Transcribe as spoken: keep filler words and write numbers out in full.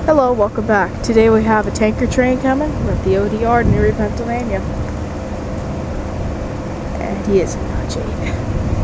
Hello, welcome back. Today we have a tanker train coming. We're at the O D R in Erie, Pennsylvania. And he is in no shape.